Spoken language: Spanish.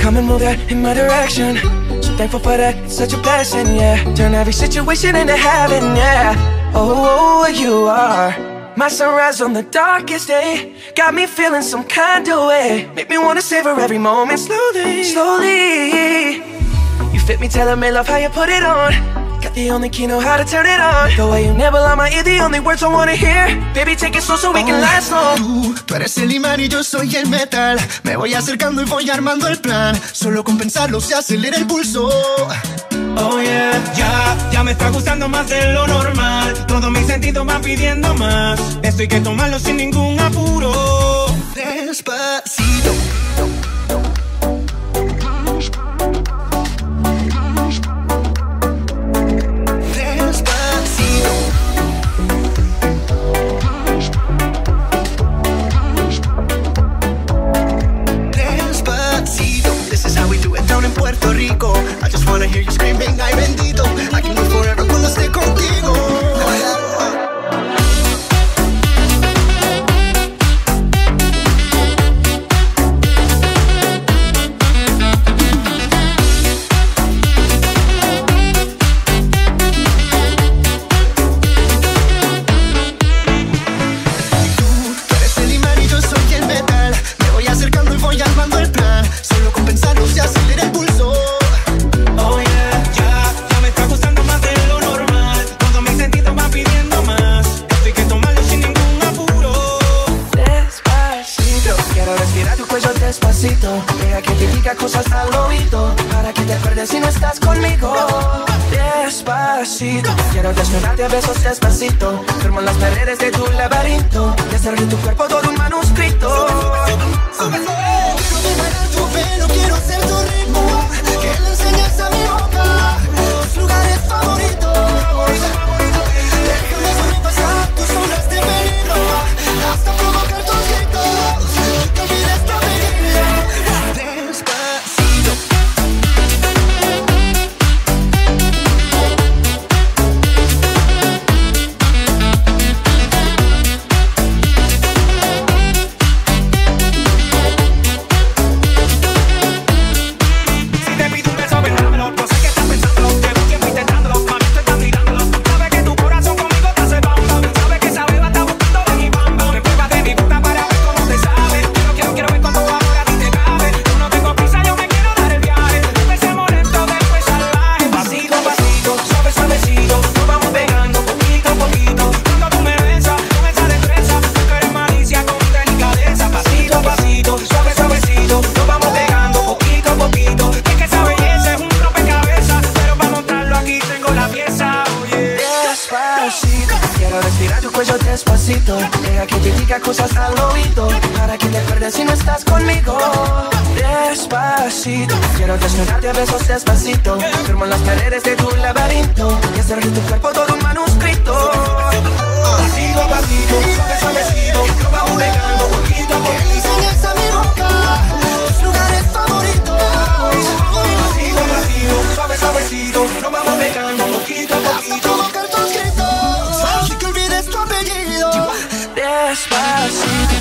come and move that in my direction. So thankful for that, it's such a blessing, yeah. Turn every situation into heaven, yeah. Oh, you are my sunrise on the darkest day. Got me feeling some kind of way. Make me wanna savor every moment slowly, slowly. You fit me, telling me love how you put it on. Got the only key, know how to turn it on. The way you nibble on my ear, the only words I wanna hear. Baby, take it slow so we can last long. Tú eres el imán y yo soy el metal. Me voy acercando y voy armando el plan. Solo con pensarlo se acelera el pulso. Oh yeah, ya me está gustando más de lo normal. Todos mis sentidos van pidiendo más. Esto hay que tomarlo sin ningún apuro. Despacito. Puerto Rico, I just wanna hear you screaming, ay bendito. I can live forever cuando esté contigo. Tú eres el imán y yo soy el metal. Me voy acercando y voy armando el plan. Solo con pensarlo se acelera el pulso. Despacito, deja que te diga cosas al oído, para que te acuerdes si no estás conmigo. Despacito, quiero desnudarte a besos despacito. Firmo las paredes de tu laberinto y hacer de tu cuerpo todo un manuscrito. Quiero dejar tu pelo, quiero ser tu ritmo. Que le enseñes a mi boca tus lugares favoritos. Déjame sobrepasar tus zonas de peligro, hasta provocar tus gritos. Que olvides tu apellido. Despacito. Si te pido un beso, ven, dámelo. No sé qué estás pensando, llevo tiempo intentándolo. Mami, estoy tan mirándolo. Sabes que tu corazón conmigo te hace bam bam. Sabes que esa beba está buscando ven y bam bam. Me pruebas de mi puta para ver cómo te sabe. Quiero ver cuánto amor a ti te cabe. Yo no tengo prisa, yo me quiero dar el viaje. Empecemos lento, después salvaje. Pasito a pasito, suave suavecito. Nos vamos pegando poquito a poquito. Cuando tú me besas con esa destreza, tú que eres malicia con delicadeza. Pasito a pasito, suave suavecito. Nos vamos pegando poquito a poquito. Es que esa belleza es un rompecabezas, pero para montarlo aquí tengo la pieza. Oye, Despacito, quiero respirar tu cuello despacito. Deja que te diga cosas al oído, para que te acuerdes si no estás conmigo. Despacito, quiero desnudarte a besos despacito. Firmo las paredes de tu laberinto y hacer de tu cuerpo todo un manuscrito. Pasito a pasito, suave suavecito. Nos vamos pegando poquito a Que le poquito. enseñes a mi boca tus lugares favoritos. Pasito a pasito, suave suavecito. Nos vamos pegando poquito a Hasta poquito. provocar tus gritos. Así que olvides tu apellido. Despacito.